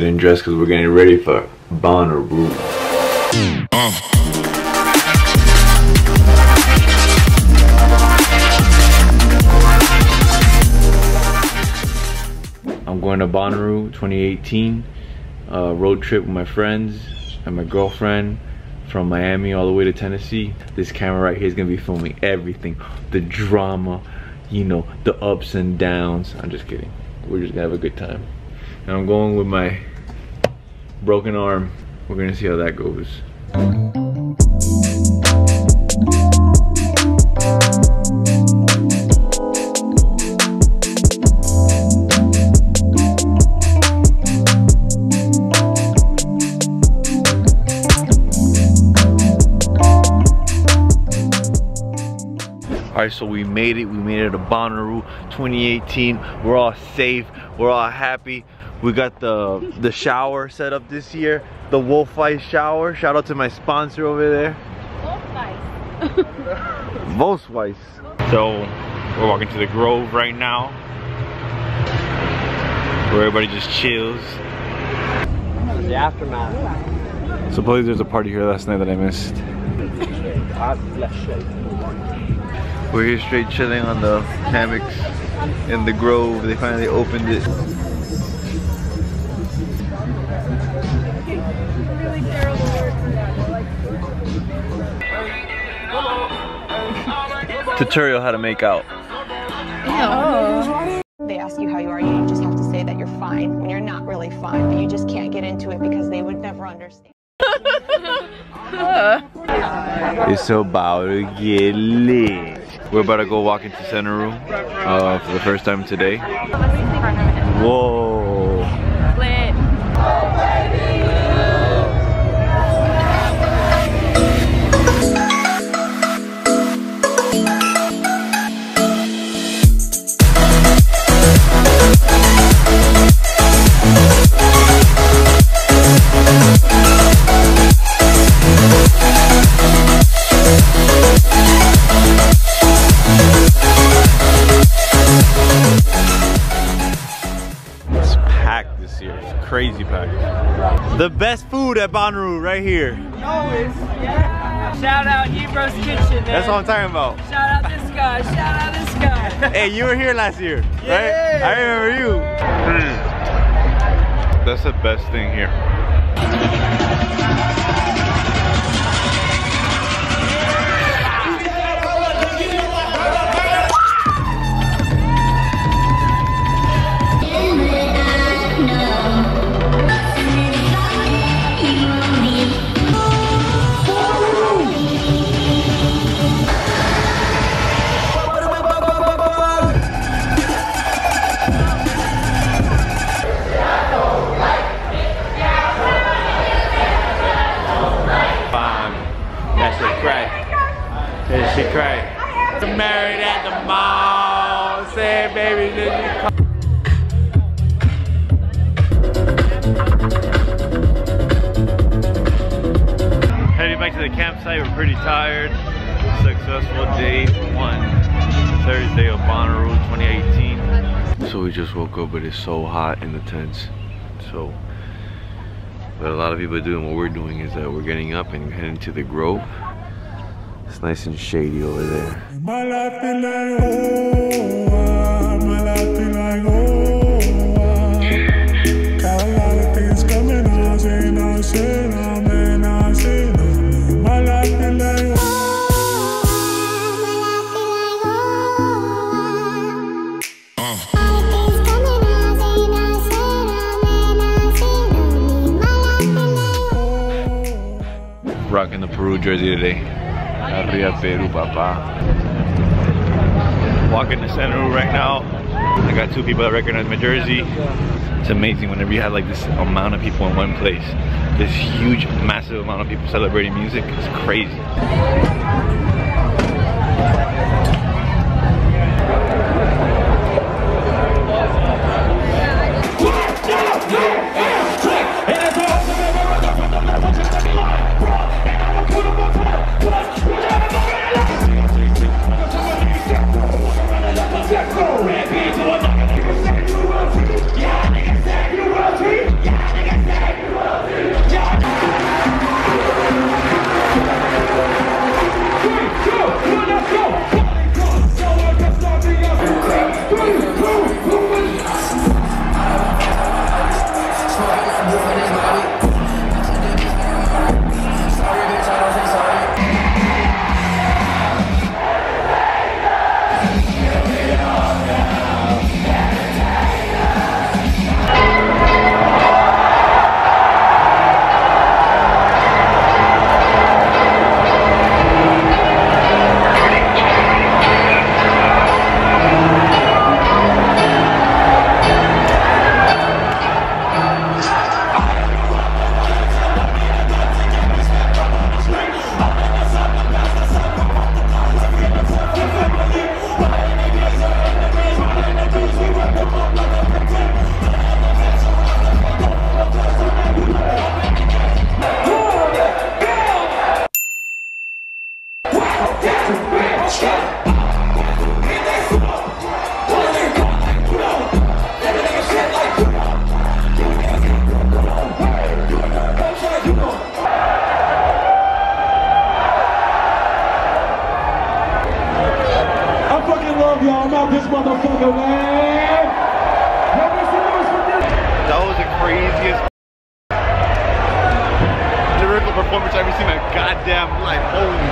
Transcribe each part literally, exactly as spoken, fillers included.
getting dressed because we're getting ready for Bonnaroo. Uh. I'm going to Bonnaroo twenty eighteen, uh, road trip with my friends and my girlfriend from Miami all the way to Tennessee. This camera right here is gonna be filming everything, the drama, you know, the ups and downs. I'm just kidding. We're just gonna have a good time. And I'm going with my broken arm. We're gonna see how that goes. Alright, so we made it. We made it to Bonnaroo twenty eighteen. We're all safe. We're all happy. We got the the shower set up this year. The Wolf Ice shower. Shout out to my sponsor over there. Wolf Ice. Wolf Ice. So we're walking to the Grove right now, where everybody just chills. The aftermath. Supposedly there's a party here last night that I missed. We're here straight chilling on the hammocks in the Grove. They finally opened it. Tutorial how to make out. Oh. They ask you how you are, you just have to say that you're fine when you're not really fine, but you just can't get into it because they would never understand. It's about to get lit. We're about to go walk into Center Room uh, for the first time today. Whoa. Lit. Crazy packed. The best food at Bonnaroo right here. Always, yeah. Shout out Hebrews Kitchen, man. That's what I'm talking about. Shout out this guy, shout out this guy. Hey, you were here last year, yeah. Right? I remember you. Mm. That's the best thing here. She cried. Married at the mall. Say, baby, did you call? Heading back to the campsite. We're pretty tired. Successful day one, Thursday of Bonnaroo twenty eighteen. So we just woke up, but it's so hot in the tents. So, what a lot of people are doing, what we're doing is that we're getting up and heading to the Grove. It's nice and shady over there. My life been like, oh, my life been like, oh, got a lot of things coming on, saying, I said, oh, man, I said, oh, my life been like, oh. Rocking the Peru jersey today. Arriba Peru, papa. Walking the Center Room right now. I got two people that recognize my jersey. It's amazing whenever you have like this amount of people in one place. This huge, massive amount of people celebrating music. It's crazy. Y'all, I'm out this motherfucker, man. That was the craziest lyrical performance I've ever seen in my goddamn life. Holy.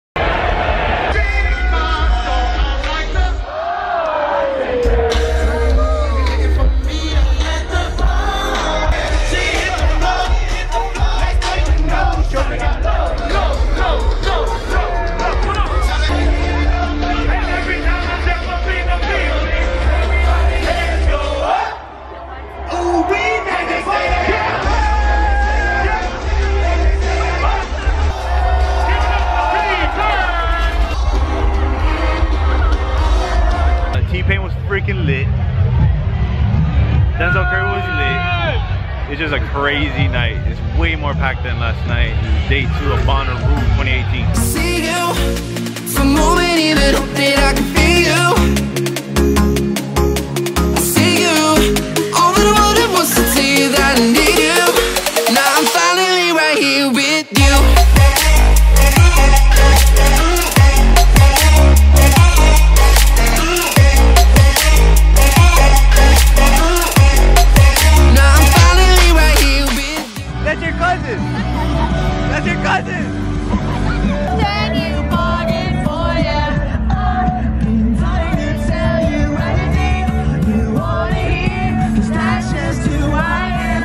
Freaking lit. Denzel Curry was lit. It's just a crazy night. It's way more packed than last night. It's day two of Bonnaroo twenty eighteen. See you for a moment, even hope that I can feel you. I see you. All that I wanted was to tell you that I need you. Now I'm finally right here with you. That's your cousin. That's your cousin. Then you bought it for you. Trying to tell you anything you want to hear, 'cause that's just who I am.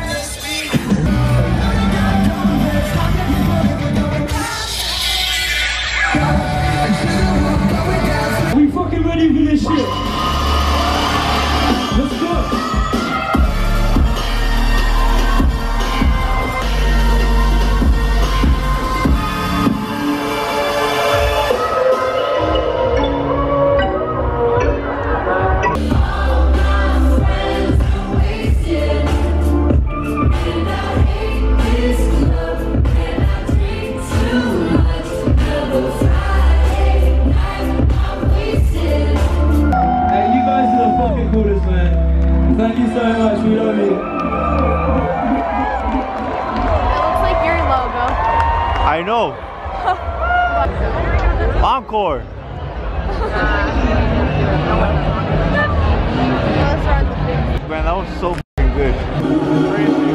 We fucking ready for this shit. Let's go. Thank you so much, we love you. It looks like your logo. I know. Encore. Man, that was so f***ing good. Crazy.